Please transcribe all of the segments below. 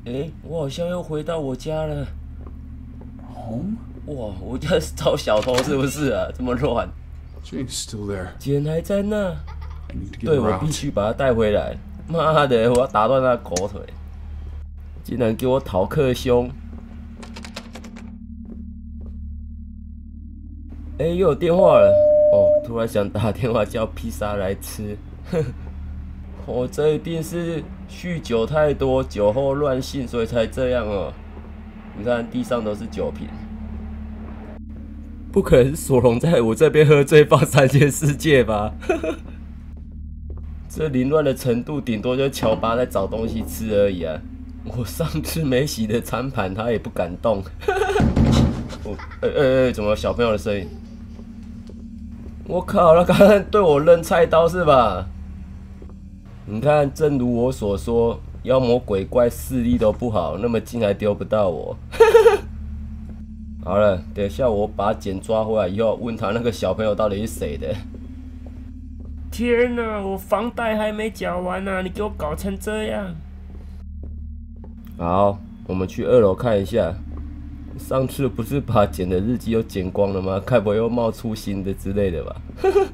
我好像又回到我家了。 Home? 哇，我家是遭小偷是不是啊？这么乱。 Jane's still there. 简还在那， I need to get 对 her 我必 out. 须把他带回来。妈的，我要打断他的狗腿！竟然给我讨克兄！又有电话了。突然想打电话叫披萨来吃。这一定是酗酒太多，酒后乱性，所以才这样哦。你看地上都是酒瓶，不可能是索隆在我这边喝醉放3件世界吧？这凌乱的程度，顶多就是乔巴在找东西吃而已啊！我上次没洗的餐盘，他也不敢动。怎么有小朋友的声音？我靠，他刚刚对我扔菜刀是吧？你看，正如我所说，妖魔鬼怪视力都不好，那么近还丢不到我。好了，等一下我把简抓回来以后，问他那个小朋友到底是谁的。天哪，我房贷还没缴完呢，你给我搞成这样！好，我们去2楼看一下。上次不是把简的日记都剪光了吗？该不会又冒出新的之类的吧？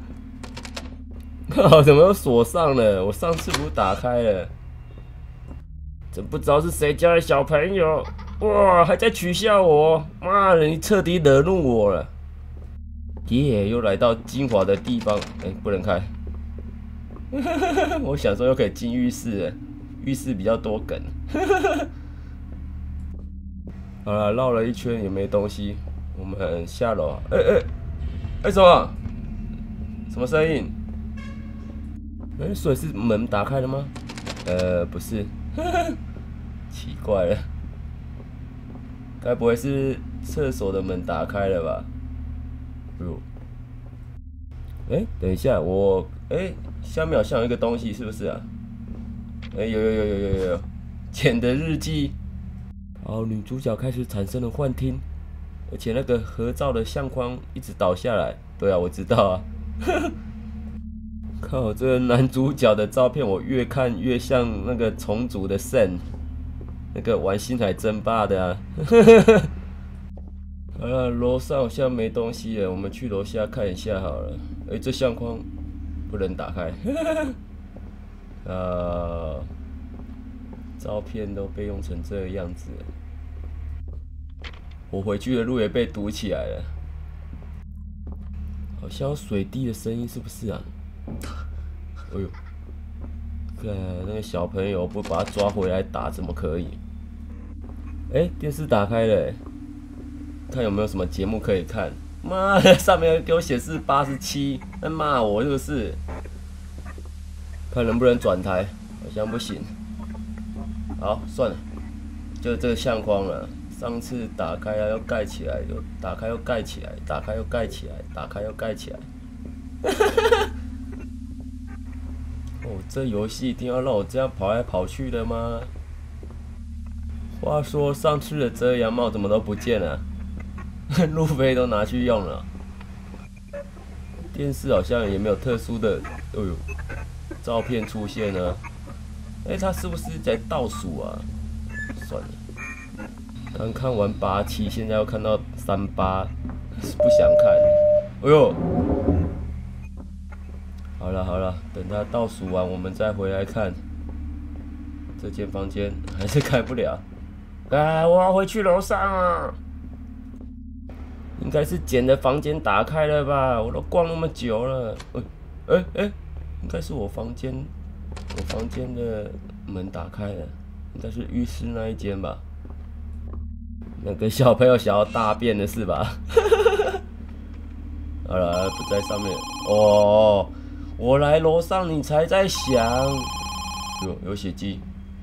靠，怎么又锁上了？我上次不是打开了？真不知道是谁家的小朋友，哇，还在取笑我！妈的，你彻底惹怒我了！又来到精华的地方，不能开。我想说又可以进浴室了，浴室比较多梗。好了，绕了一圈也没东西，我们下楼。什么？什么声音？所以是门打开了吗？不是，奇怪了，该不会是厕所的门打开了吧？等一下，下面好像有一个东西，是不是啊？有，简的日记。女主角开始产生了幻听，而且那个合照的相框一直倒下来。对啊，我知道啊。靠，这个男主角的照片我越看越像那个重组的 Sen， 那个玩星海争霸的啊。好了，楼上好像没东西了，我们去楼下看一下好了。这相框不能打开。照片都被用成这个样子了，我回去的路也被堵起来了。好像有水滴的声音，是不是啊？看那个小朋友不把他抓回来打，怎么可以？电视打开了，看有没有什么节目可以看。妈的，上面给我显示87，在骂我是不是？看能不能转台，好像不行。好，算了，就这个相框了。上次打开啊，要盖起来，又打开又盖起来，打开又盖起来，打开又盖起来。这游戏一定要让我这样跑来跑去的吗？话说上次的遮阳帽怎么都不见了？路飞都拿去用了。电视好像也没有特殊的，照片出现呢。他是不是在倒数啊？算了，刚看完87，现在又看到38，不想看。好了，等他倒数完，我们再回来看。这间房间还是开不了。我要回去楼上啊！应该是简的房间打开了吧？我都逛那么久了。应该是我房间的门打开了，应该是浴室那一间吧？那个小朋友想要大便的是吧？好了，不在上面。我来楼上，你才在想。有血迹。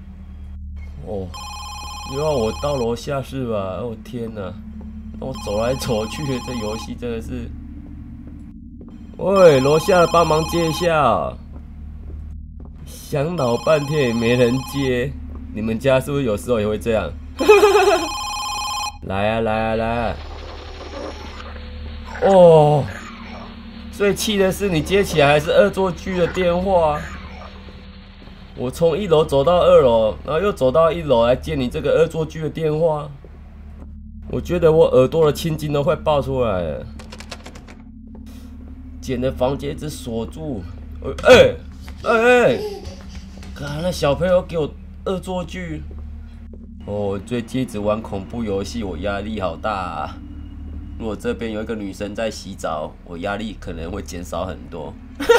又要我到楼下是吧？天哪！那我走来走去的，这游戏真的是。喂，楼下帮忙接一下。想老半天也没人接，你们家是不是有时候也会这样？来啊！最气的是你接起来还是恶作剧的电话。 我从1楼走到2楼，然后又走到1楼来接你这个恶作剧的电话。我觉得我耳朵的青筋都快爆出来了。简的房间一直锁住，看那小朋友给我恶作剧。哦，最近一直玩恐怖游戏，我压力好大啊。如果这边有一个女生在洗澡，我压力可能会减少很多。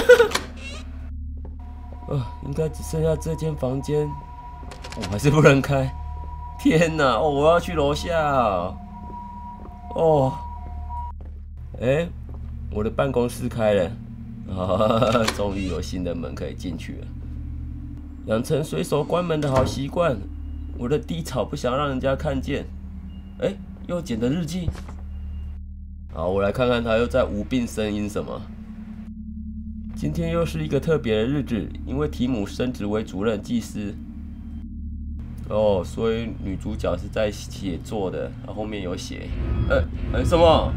应该只剩下这间房间，我还是不能开。天哪！我要去楼下哦。我的办公室开了，终于有新的门可以进去了。养成随手关门的好习惯。我的低潮不想让人家看见。又简的日记。好，我来看看他又在无病呻吟什么。今天又是一个特别的日子，因为提姆升职为主任技师。所以女主角是在写作的，后面有写，什么？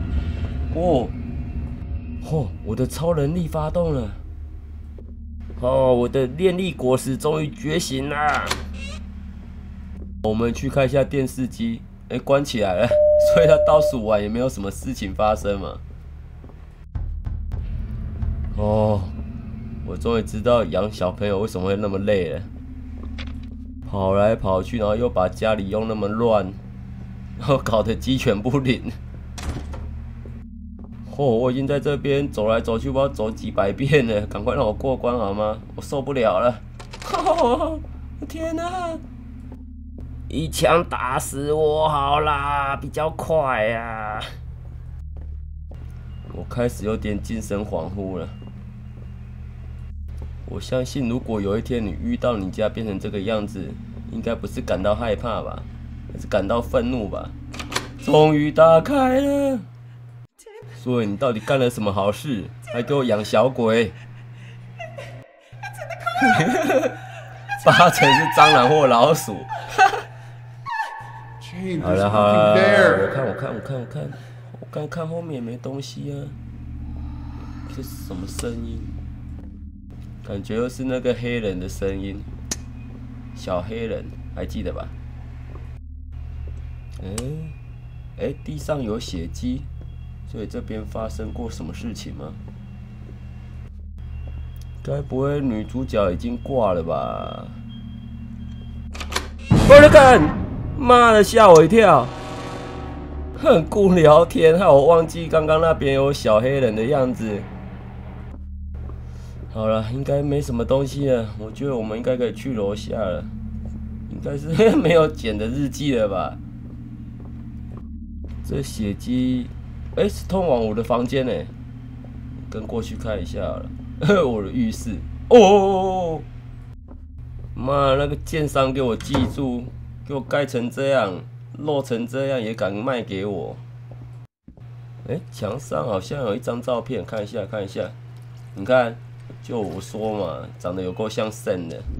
我的超能力发动了！我的炼力果实终于觉醒啦！我们去看一下电视机，关起来了，所以它倒数完也没有什么事情发生嘛。我终于知道养小朋友为什么会那么累了，跑来跑去，然后又把家里用那么乱，然后搞得鸡犬不宁。我已经在这边走来走去，不知道走几百遍了，赶快让我过关好吗？我受不了了！天哪！一枪打死我好啦，比较快啊！我开始有点精神恍惚了。我相信，如果有一天你遇到你家变成这个样子，应该不是感到害怕吧，而是感到愤怒吧。终于打开了。所以你到底干了什么好事？还给我养小鬼？8成是蟑螂或老鼠。好了，我刚看后面也没东西啊。这是什么声音？感觉又是那个黑人的声音，小黑人还记得吧？地上有血迹。所以这边发生过什么事情吗？该不会女主角已经挂了吧？我的干！妈的，吓我一跳！很顾聊天，害我忘记刚刚那边有小黑人的样子。好了，应该没什么东西了，我觉得我们应该可以去楼下了。应该是没有简的日记了吧？这血迹。是通往我的房间呢，跟过去看一下好了。我的浴室。妈，那个奸商给我记住，给我盖成这样，漏成这样也敢卖给我。墙上好像有一张照片，看一下。你看，就我说嘛，长得有够像神的。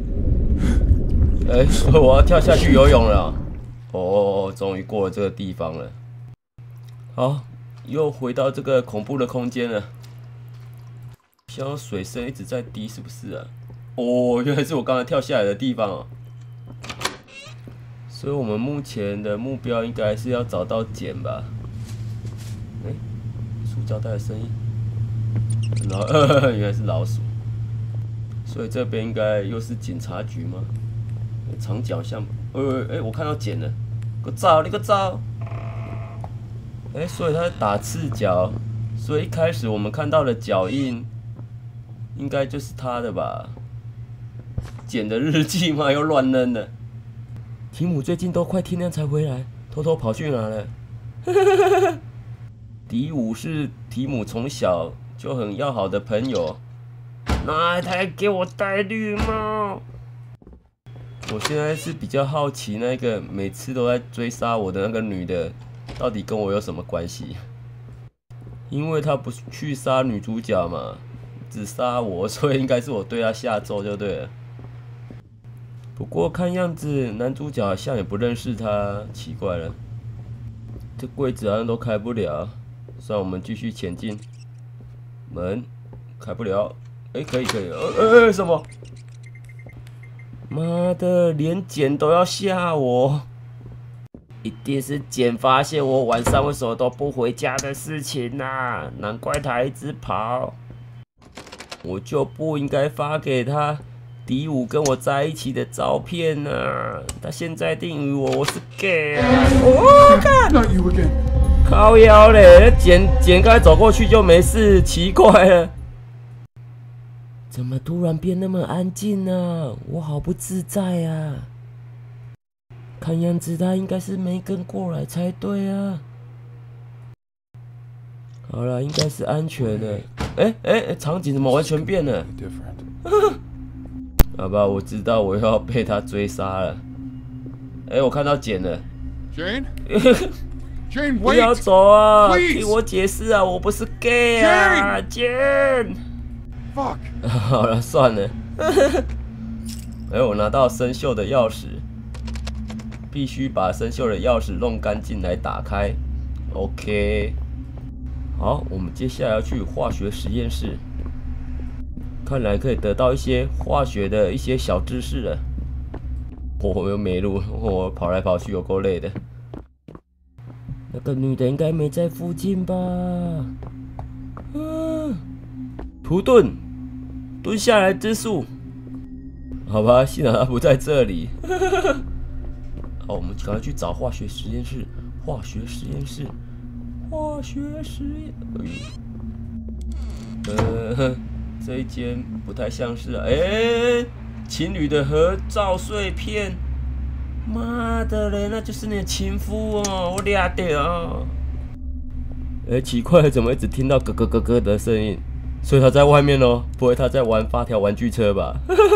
我要跳下去游泳了。终于过了这个地方了。好。又回到这个恐怖的空间了，像水声一直在滴，是不是啊？原来是我刚才跳下来的地方哦。所以我们目前的目标应该是要找到简吧？塑胶袋的声音，原来是老鼠。所以这边应该又是警察局吗？长角巷，我看到简了，给我照，你给我照。所以他在打赤脚，所以一开始我们看到的脚印，应该就是他的吧？简的日记吗？又乱扔了。提姆最近都快天亮才回来，偷偷跑去哪了？迪武是提姆从小就很要好的朋友，哪一台给我戴绿帽？我现在是比较好奇，那个每次都在追杀我的那个女的。到底跟我有什么关系？因为他不去杀女主角嘛，只杀我，所以应该是我对他下咒就对了。不过看样子男主角好像也不认识他，奇怪了。这柜子好像都开不了，算我们继续前进。门开不了，可以，什么？ 妈的，连简都要吓我！一定是简发现我晚上为什么都不回家的事情啊！难怪他一直跑。我就不应该发给他第五跟我在一起的照片啊！他现在定义我是 gay 啊！我看 Not you again. 靠腰嘞，简刚才走过去就没事，奇怪了。怎么突然变那么安静呢？我好不自在啊！看样子他应该是没跟过来才对啊。好了，应该是安全的。场景怎么完全变了？ Different. 好吧，我知道我又要被他追杀了。我看到简了。 Jane? Jane, 不要 wait! 走啊！ Please 听我解释啊，我不是 gay 啊，简。 Fuck! 好了，算了。我拿到生锈的钥匙，必须把生锈的钥匙弄干净来打开。OK。好，我们接下来要去化学实验室，看来可以得到一些化学的一些小知识了。我又没路，我跑来跑去有够累的。那个女的应该没在附近吧？图盾，蹲下来之术。好吧，幸好她不在这里。好，我们赶快去找化学实验室。化学实验室，化学实验。这一间不太像是啊。情侣的合照碎片。妈的嘞，那就是你的情夫哦！我俩掉。奇怪，怎么一直听到咯咯咯咯的声音？所以他在外面哦，不会他在玩发条玩具车吧？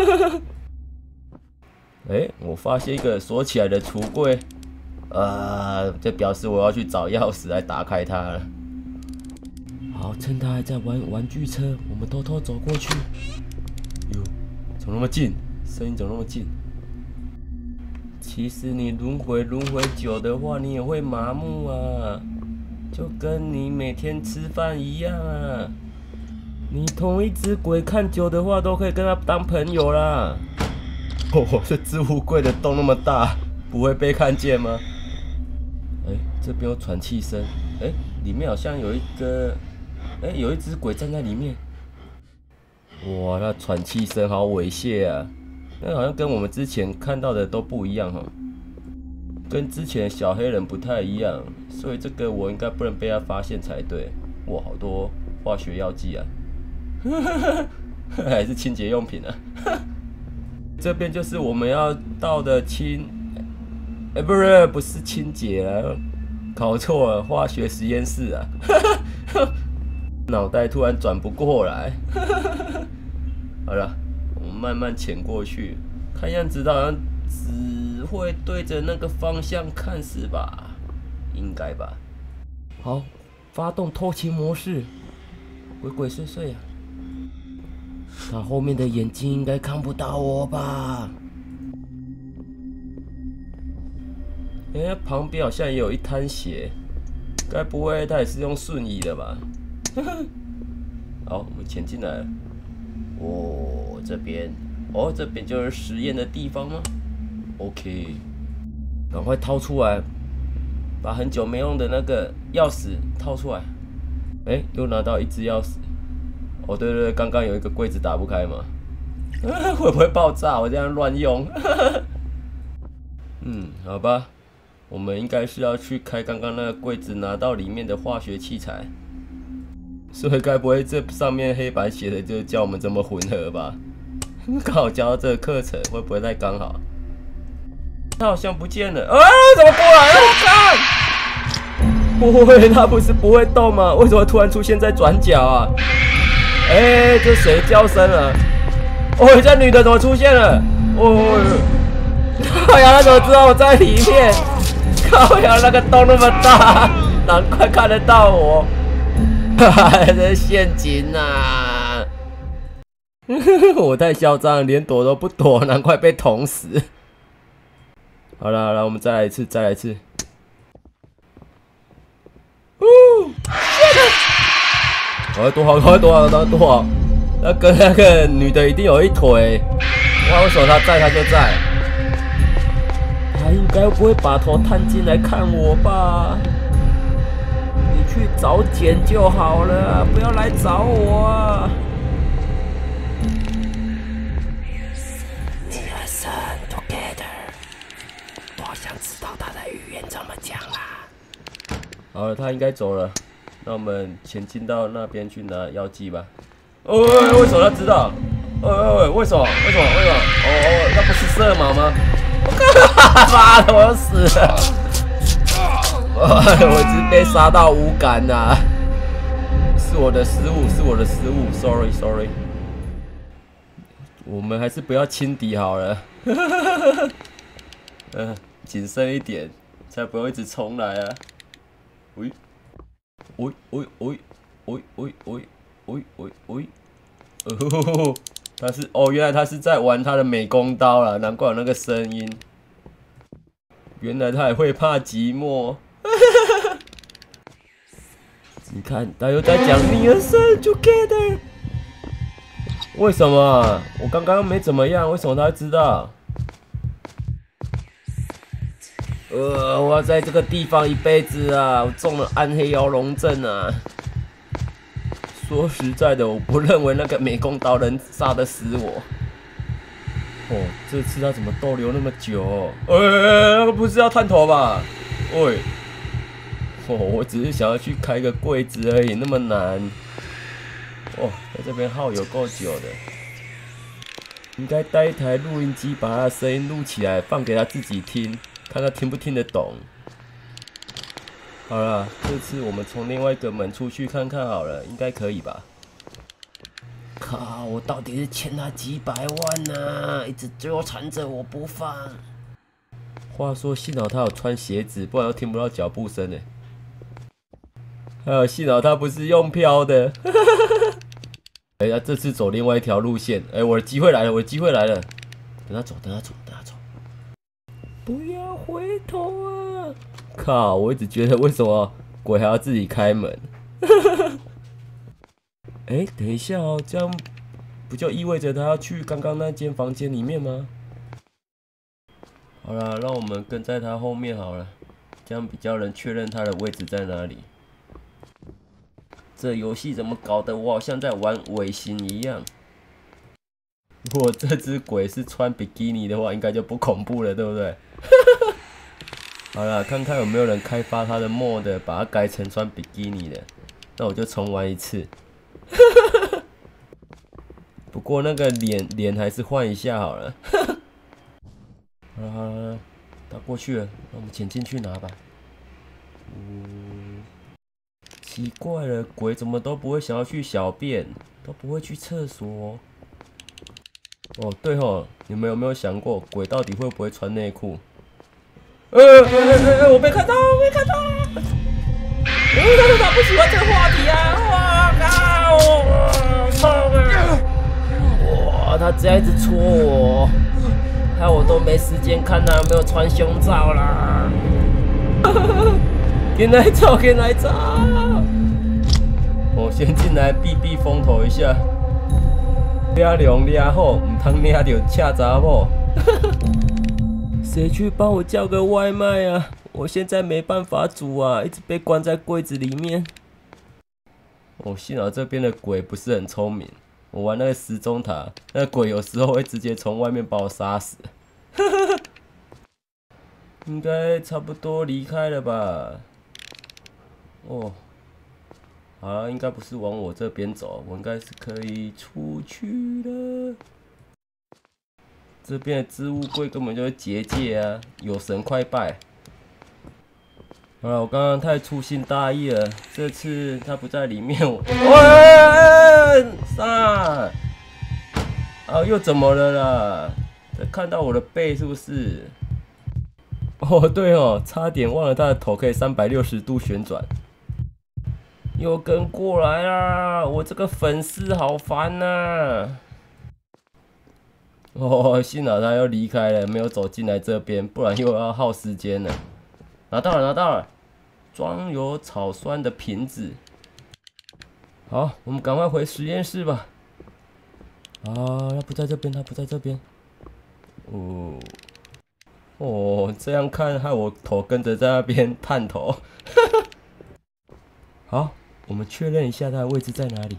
我发现一个锁起来的橱柜，这表示我要去找钥匙来打开它了。好，趁他还在玩玩具车，我们偷偷走过去。哟，怎么那么近？声音怎么那么近？其实你轮回久的话，你也会麻木啊，就跟你每天吃饭一样啊。你同一只鬼看久的话，都可以跟他当朋友啦。这置物柜的洞那么大，不会被看见吗？这边有喘气声。里面好像有一个，有一只鬼站在里面。哇，那喘气声好猥亵啊！那好像跟我们之前看到的都不一样哈，跟之前的小黑人不太一样，所以这个我应该不能被他发现才对。哇，好多化学药剂啊！还是清洁用品啊！这边就是我们要到的不是清洁啊，搞错了，化学实验室啊！脑袋突然转不过来。好了，我们慢慢潜过去，看样子好像只会对着那个方向看是吧？应该吧。好，发动偷情模式，鬼鬼祟祟啊！他后面的眼睛应该看不到我吧？旁边好像也有一滩血，该不会他也是用瞬移的吧？好，我们潜进来了。这边，这边就是实验的地方吗 ？OK， 赶快掏出来，把很久没用的那个钥匙掏出来。又拿到一支钥匙。对，刚刚有一个柜子打不开嘛，会不会爆炸？我这样乱用。好吧，我们应该是要去开刚刚那个柜子，拿到里面的化学器材。所以该不会这上面黑板写的就是教我们怎么混合吧？刚好教到这个课程，会不会太刚好？他好像不见了，怎么过来了？我看，不会，他不是不会动吗？为什么突然出现在转角啊？这谁叫声了？这女的怎么出现了？靠呀，他怎么知道我在里面？靠呀，那个洞那么大，难怪看得到我。这陷阱啊！我太嚣张了，连躲都不躲，难怪被捅死。好了，我们再来一次。好，多好！那跟那个女的一定有一腿。 哇，为什么他在他就在？他应该不会把头探进来看我吧？你去找简就好了，不要来找我啊！Listen together， 我想知道他的语言怎么讲啊。好了，他应该走了，那我们前进到那边去拿药剂吧。为什么他知道？为什么？哦，那不是色盲吗？妈的，我要死了！我已经被杀到无感啦，是我的失误，sorry。我们还是不要轻敌好了，谨慎一点，才不会一直重来啊！原来他是在玩他的美工刀啦，难怪有那个声音。原来他也会怕寂寞。你看，他又在讲Listen together。为什么？我刚刚没怎么样，为什么他会知道？我要在这个地方一辈子啊！我中了暗黑摇龙阵啊！说实在的，我不认为那个美工刀能杀得死我。这次他怎么逗留那么久？那个不是要探头吧？我只是想要去开个柜子而已，那么难？在这边耗有够久的。应该带一台录音机，把他的声音录起来，放给他自己听，看他听不听得懂。好了，这次我们从另外一个门出去看看好了，应该可以吧？靠！我到底是欠他几百万呢？一直纠缠着我不放。话说，幸好他有穿鞋子，不然又听不到脚步声呢。还有，幸好他不是用飘的。他这次走另外一条路线。我的机会来了，等他走。不要回头啊！靠！我一直觉得为什么鬼还要自己开门？等一下哦，这样不就意味着他要去刚刚那间房间里面吗？好啦，让我们跟在他后面好了，这样比较能确认他的位置在哪里。这游戏怎么搞得我好像在玩尾行一样？如果这只鬼是穿比基尼的话，应该就不恐怖了，对不对？好啦，看看有没有人开发他的 mod， 把它改成穿比基尼的，那我就重玩一次。不过那个脸还是换一下好了。好了，他过去了，那我们前进去拿吧。奇怪了，鬼怎么都不会想要去小便，都不会去厕所。对吼，你们有没有想过，鬼到底会不会穿内裤？我被看到！他不喜欢这个话题啊！我靠！他这样一直戳我，害我都没时间看他有没有穿胸罩啦。给来照！我先进来避风头一下。抓龙抓好，唔通抓到恰查某。谁去帮我叫个外卖啊？我现在没办法煮啊，一直被关在柜子里面。幸好这边的鬼不是很聪明。我玩那个时钟塔，那个鬼有时候会直接从外面把我杀死。应该差不多离开了吧？好了，应该不是往我这边走，我应该是可以出去了。这边的置物柜根本就是结界啊，有神快拜！好了，我刚刚太粗心大意了，这次他不在里面，又怎么了啦？看到我的背是不是？对哦，差点忘了他的头可以360度旋转。又跟过来啦！我这个粉丝好烦呐！幸好他又离开了，没有走进来这边，不然又要耗时间了。拿到了，装有草酸的瓶子。好，我们赶快回实验室吧。他不在这边。 哦，哦，这样看害我头跟着在那边探头。好，我们确认一下它的位置在哪里。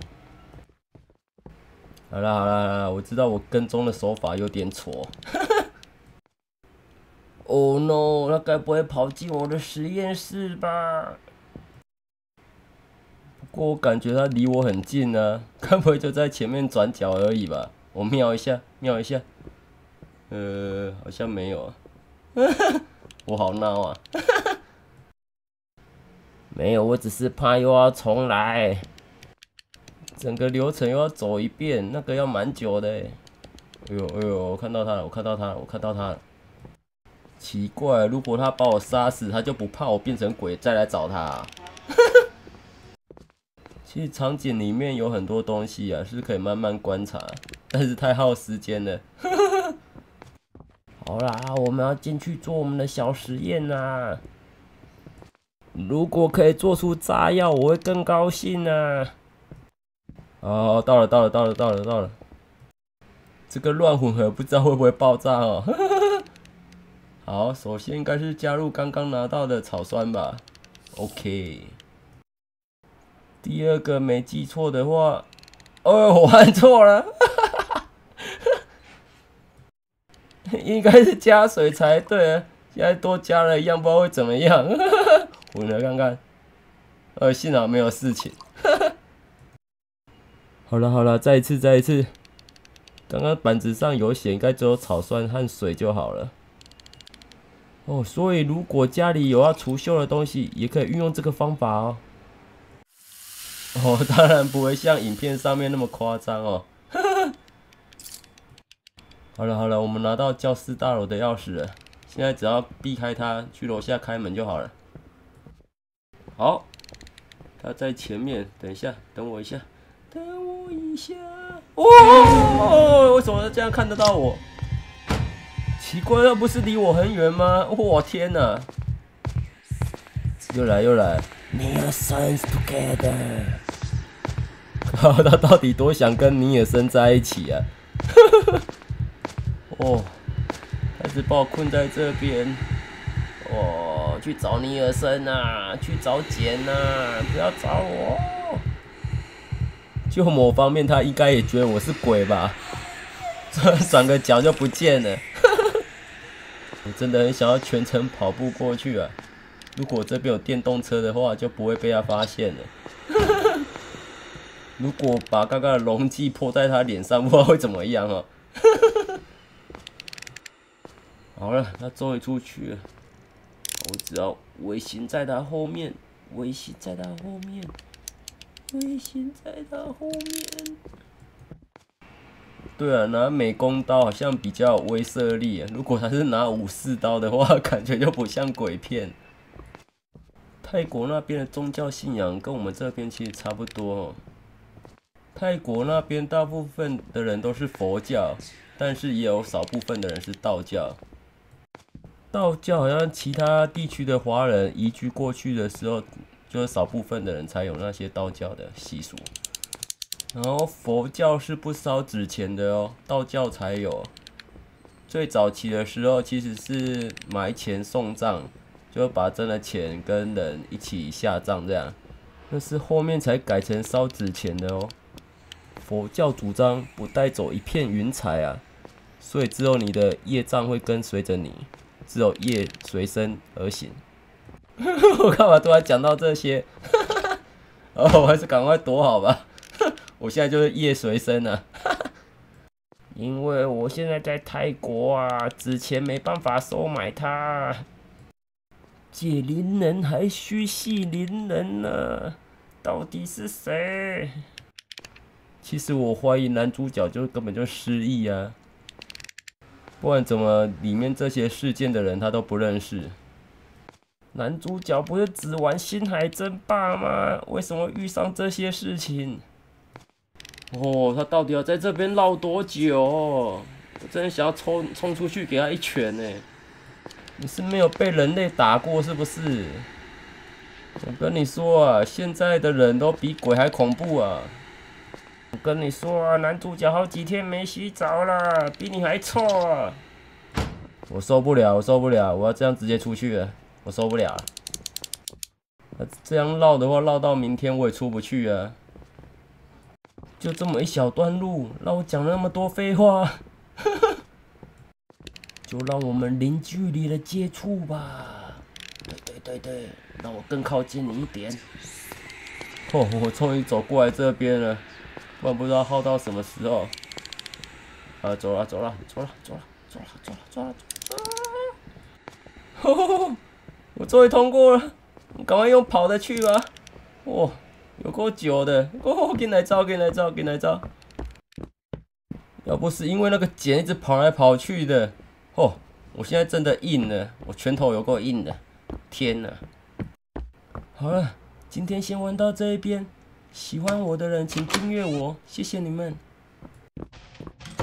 好啦好啦，我知道我跟踪的手法有点错。Oh no， 他该不会跑进我的实验室吧？不过我感觉他离我很近啊，该不会就在前面转角而已吧？我瞄一下，瞄一下，好像没有啊。我好闹啊！没有，我只是怕又要重来，整个流程又要走一遍，那个要蛮久的欸。哎呦哎呦，我看到他了，我看到他了，我看到他了。奇怪，如果他把我杀死，他就不怕我变成鬼再来找他啊？其实场景里面有很多东西啊，是可以慢慢观察，但是太耗时间了。好啦，我们要进去做我们的小实验啦。如果可以做出炸药，我会更高兴啊！哦，到了！这个乱混合不知道会不会爆炸哦。好，首先应该是加入刚刚拿到的草酸吧。OK。第二个没记错的话，哦，我按错了。应该是加水才对啊，现在多加了一样，不知道会怎么样。混了看看，幸好没有事情。好了，再一次。刚刚板子上有写，应该只有草酸和水就好了。哦，所以如果家里有要除锈的东西，也可以运用这个方法哦。哦，当然不会像影片上面那么夸张哦。好了，我们拿到教室大楼的钥匙了，现在只要避开它，去楼下开门就好了。好，他在前面，等一下，等我一下。哦，为什么这样看得到我？奇怪，那不是离我很远吗？哇，天哪！又来。尼尔森 together。他到底多想跟尼尔森在一起啊？哦，开始把我困在这边。哦，去找尼尔森啊，去找简啊，不要找我。就某方面，他应该也觉得我是鬼吧？转个角就不见了。我真的很想要全程跑步过去啊！如果这边有电动车的话，就不会被他发现了。如果把刚刚的溶剂泼在他脸上，不知道会怎么样哦。好了，他终于出去了。我只要尾行在他后面，尾行在他后面。对啊，拿美工刀好像比较有威慑力啊。如果他是拿武士刀的话，感觉就不像鬼片。泰国那边的宗教信仰跟我们这边其实差不多哦。泰国那边大部分的人都是佛教，但是也有少部分的人是道教。道教好像其他地区的华人移居过去的时候，就是少部分的人才有那些道教的习俗。然后佛教是不烧纸钱的哦，道教才有。最早期的时候其实是埋钱送葬，就把真的钱跟人一起下葬这样。但是后面才改成烧纸钱的哦。佛教主张不带走一片云彩啊，所以只有你的业障会跟随着你，只有业随身而行。我干嘛突然讲到这些？我还是赶快躲好吧。我现在就是业随身啊。因为我现在在泰国啊，纸钱没办法收买它。解铃人还须系铃人呢，到底是谁？其实我怀疑男主角就根本就失忆啊，不然怎么里面这些事件的人他都不认识？男主角不是只玩星海争霸吗？为什么遇上这些事情？哦，他到底要在这边绕多久？我真的想要冲出去给他一拳呢！你是没有被人类打过是不是？我跟你说啊，现在的人都比鬼还恐怖啊！我跟你说啊，男主角好几天没洗澡了，比你还臭啊！ 我受不了，我受不了，我要这样直接出去了，我受不了了。这样绕的话，绕到明天我也出不去啊。就这么一小段路，让我讲了那么多废话，就让我们零距离的接触吧。对，让我更靠近你一点。哦，我终于走过来这边了，不然不知道耗到什么时候。啊，走了。我终于通过了，我赶快用跑的去吧。哦，有够久的。哦，给你来招。要不是因为那个茧一直跑来跑去的，哦，我现在真的硬了，我拳头有够硬的。天哪！好了，今天先玩到这一边。喜欢我的人请订阅我，谢谢你们。